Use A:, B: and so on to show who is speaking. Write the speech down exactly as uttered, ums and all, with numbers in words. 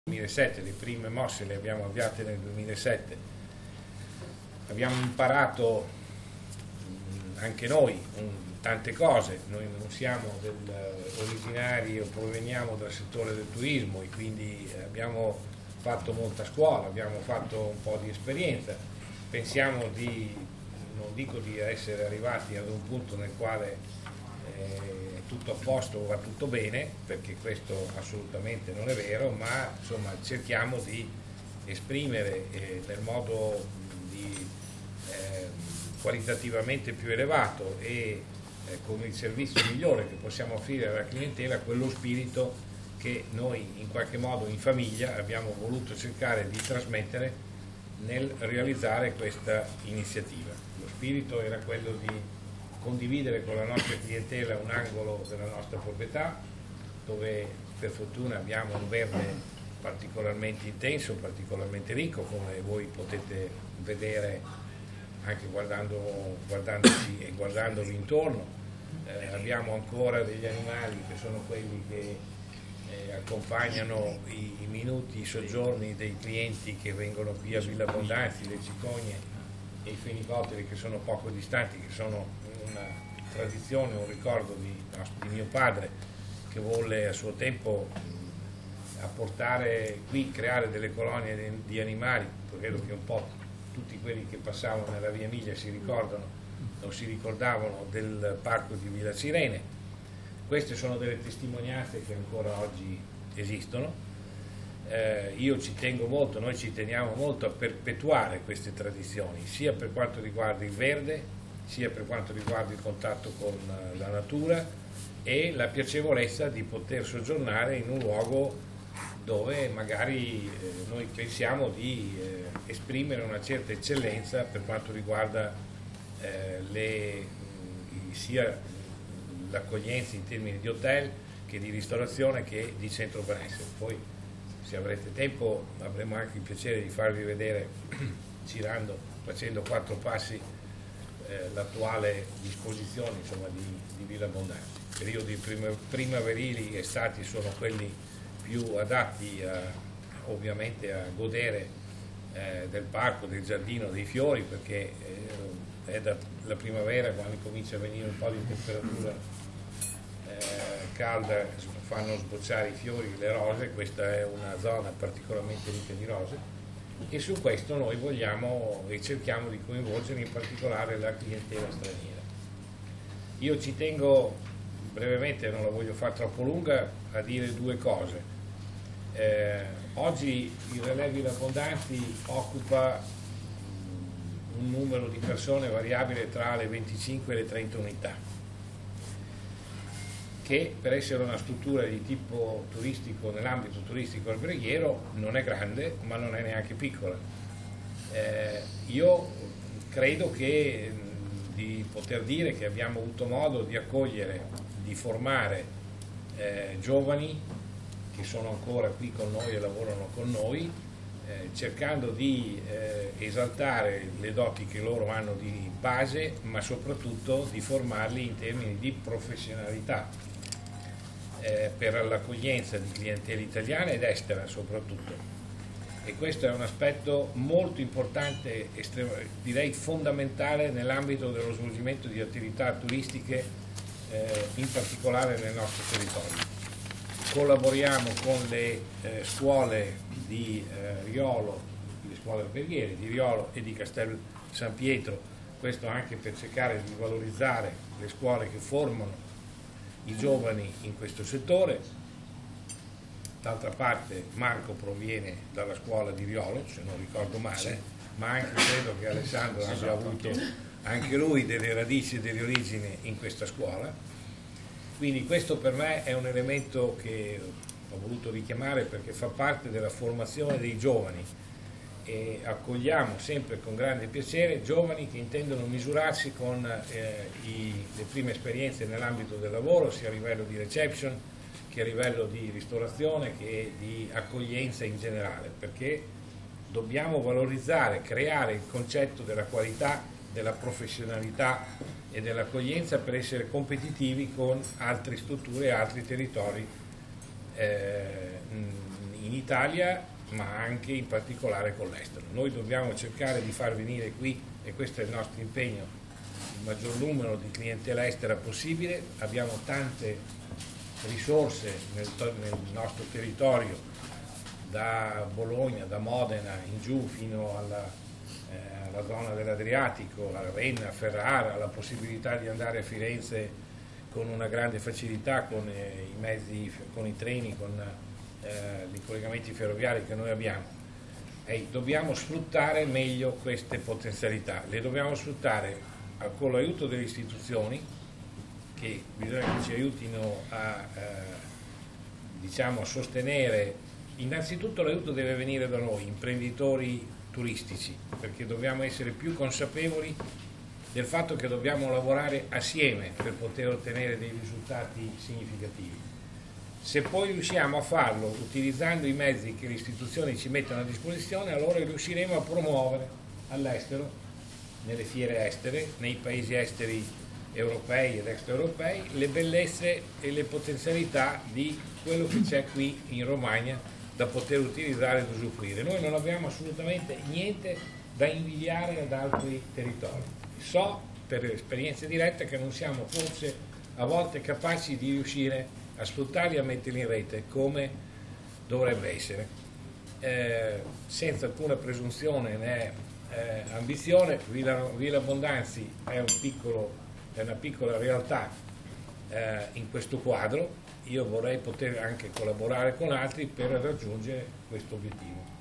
A: duemilasette, le prime mosse le abbiamo avviate nel duemilasette, abbiamo imparato anche noi tante cose, noi non siamo del, originari o proveniamo dal settore del turismo e quindi abbiamo fatto molta scuola, abbiamo fatto un po' di esperienza, pensiamo di, non dico di essere arrivati ad un punto nel quale eh, è tutto a posto, va tutto bene, perché questo assolutamente non è vero, ma insomma cerchiamo di esprimere eh, nel modo di, eh, qualitativamente più elevato e eh, con il servizio migliore che possiamo offrire alla clientela quello spirito che noi in qualche modo in famiglia abbiamo voluto cercare di trasmettere nel realizzare questa iniziativa. Lo spirito era quello di condividere con la nostra clientela un angolo della nostra proprietà dove per fortuna abbiamo un verde particolarmente intenso, particolarmente ricco, come voi potete vedere anche guardando, guardandoci e guardandovi intorno. Eh, abbiamo ancora degli animali che sono quelli che eh, accompagnano i, i minuti, i soggiorni dei clienti che vengono qui a Villa Abbondanti, le cicogne e i fenicotteri che sono poco distanti, che sono una tradizione, un ricordo di, di mio padre che volle a suo tempo apportare qui, creare delle colonie di, di animali. Credo che un po' tutti quelli che passavano nella via Emilia si ricordano o si ricordavano del parco di Villa Sirene. Queste sono delle testimonianze che ancora oggi esistono. Eh, io ci tengo molto, noi ci teniamo molto a perpetuare queste tradizioni, sia per quanto riguarda il verde, sia per quanto riguarda il contatto con la natura e la piacevolezza di poter soggiornare in un luogo dove magari eh, noi pensiamo di eh, esprimere una certa eccellenza per quanto riguarda eh, le, sia l'accoglienza in termini di hotel che di ristorazione che di centro benessere. Poi se avrete tempo avremo anche il piacere di farvi vedere girando, facendo quattro passi eh, l'attuale disposizione insomma, di, di Villa Abbondanti. I periodi prima, primaverili e estati sono quelli più adatti a, ovviamente a godere eh, del parco, del giardino, dei fiori, perché eh, è da, la primavera quando comincia a venire un po' di temperatura calda, fanno sbocciare i fiori, le rose. Questa è una zona particolarmente ricca di rose e su questo noi vogliamo e cerchiamo di coinvolgere in particolare la clientela straniera. Io ci tengo brevemente, non la voglio fare troppo lunga, a dire due cose. Eh, oggi il Relais Villa Abbondanti occupa un numero di persone variabile tra le venticinque e le trenta unità, che per essere una struttura di tipo turistico nell'ambito turistico alberghiero non è grande ma non è neanche piccola. Eh, io credo che di poter dire che abbiamo avuto modo di accogliere, di formare eh, giovani che sono ancora qui con noi e lavorano con noi, eh, cercando di eh, esaltare le doti che loro hanno di base, ma soprattutto di formarli in termini di professionalità Eh, per l'accoglienza di clientela italiana ed estera soprattutto, e questo è un aspetto molto importante, direi fondamentale nell'ambito dello svolgimento di attività turistiche eh, in particolare nel nostro territorio. Collaboriamo con le eh, scuole di eh, Riolo, le scuole alberghiere di Riolo e di Castel San Pietro, questo anche per cercare di valorizzare le scuole che formano i giovani in questo settore. D'altra parte Marco proviene dalla scuola di Riolo, se non ricordo male, ma anche credo che Alessandro abbia avuto anche lui delle radici e delle origini in questa scuola. Quindi questo per me è un elemento che ho voluto richiamare perché fa parte della formazione dei giovani e accogliamo sempre con grande piacere giovani che intendono misurarsi con eh, i, le prime esperienze nell'ambito del lavoro, sia a livello di reception che a livello di ristorazione che di accoglienza in generale, perché dobbiamo valorizzare, creare il concetto della qualità, della professionalità e dell'accoglienza per essere competitivi con altre strutture e altri territori eh, in Italia, ma anche in particolare con l'estero. Noi dobbiamo cercare di far venire qui, e questo è il nostro impegno, il maggior numero di clientela estera possibile. Abbiamo tante risorse nel, nel nostro territorio, da Bologna, da Modena in giù fino alla, eh, alla zona dell'Adriatico, a Ravenna, a Ferrara, la possibilità di andare a Firenze con una grande facilità, con eh, i mezzi, con i treni, con eh, i collegamenti ferroviari che noi abbiamo. E dobbiamo sfruttare meglio queste potenzialità, le dobbiamo sfruttare eh, con l'aiuto delle istituzioni, che bisogna che ci aiutino a, eh, diciamo, a sostenere. Innanzitutto l'aiuto deve venire da noi, imprenditori turistici, perché dobbiamo essere più consapevoli del fatto che dobbiamo lavorare assieme per poter ottenere dei risultati significativi. Se poi riusciamo a farlo utilizzando i mezzi che le istituzioni ci mettono a disposizione, allora riusciremo a promuovere all'estero, nelle fiere estere, nei paesi esteri europei ed extraeuropei, le bellezze e le potenzialità di quello che c'è qui in Romagna da poter utilizzare ed usufruire. Noi non abbiamo assolutamente niente da invidiare ad altri territori. So per esperienze dirette che non siamo forse a volte capaci di riuscire a sfruttarli e a metterli in rete come dovrebbe essere. Eh, senza alcuna presunzione né eh, ambizione, Villa, Villa Bondanzi è, un piccolo, è una piccola realtà eh, in questo quadro. Io vorrei poter anche collaborare con altri per raggiungere questo obiettivo.